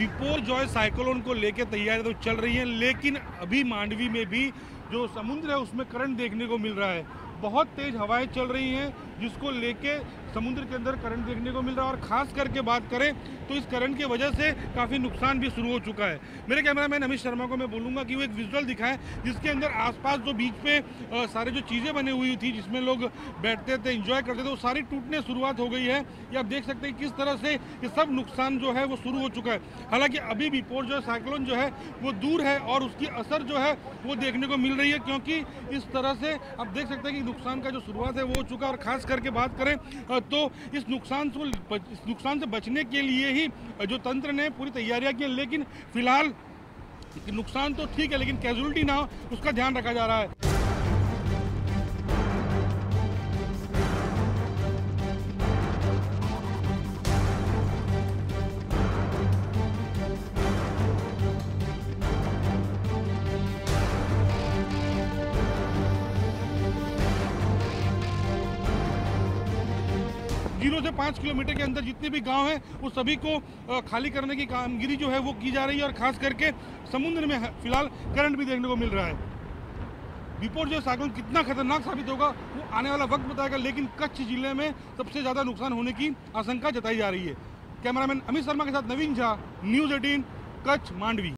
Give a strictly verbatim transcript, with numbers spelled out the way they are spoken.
बिपोरजॉय cyclone को लेकर तैयारी तो चल रही है, लेकिन अभी मांडवी में भी जो समुद्र है उसमें करंट देखने को मिल रहा है। बहुत तेज हवाएं चल रही हैं जिसको लेके समुद्र के अंदर करंट देखने को मिल रहा है। और ख़ास करके बात करें तो इस करंट की वजह से काफ़ी नुकसान भी शुरू हो चुका है। मेरे कैमरामैन अमित शर्मा को मैं बोलूँगा कि वो एक विजुअल दिखाएं जिसके अंदर आसपास जो बीच पे आ, सारे जो चीज़ें बनी हुई थी जिसमें लोग बैठते थे, एंजॉय करते थे, वो सारी टूटने शुरुआत हो गई है। ये आप देख सकते हैं किस तरह से ये सब नुकसान जो है वो शुरू हो चुका है। हालांकि अभी भी बिपोरजॉय साइक्लोन जो है वो दूर है और उसकी असर जो है वो देखने को मिल रही है, क्योंकि इस तरह से आप देख सकते हैं कि नुकसान का जो शुरुआत है वो हो चुका है। और ख़ास करके बात करें तो इस नुकसान से इस नुकसान से बचने के लिए ही जो तंत्र ने पूरी तैयारियां की, लेकिन फिलहाल नुकसान तो ठीक है लेकिन कैजुअलिटी ना हो उसका ध्यान रखा जा रहा है। जीरो से पाँच किलोमीटर के अंदर जितने भी गांव हैं वो सभी को खाली करने की कामगिरी जो है वो की जा रही है। और खास करके समुद्र में फिलहाल करंट भी देखने को मिल रहा है। बिपोरजॉय साइक्लोन कितना खतरनाक साबित होगा वो आने वाला वक्त बताएगा, लेकिन कच्छ जिले में सबसे ज़्यादा नुकसान होने की आशंका जताई जा रही है। कैमरामैन अमित शर्मा के साथ नवीन झा, न्यूज़ एटीन, कच्छ, मांडवी।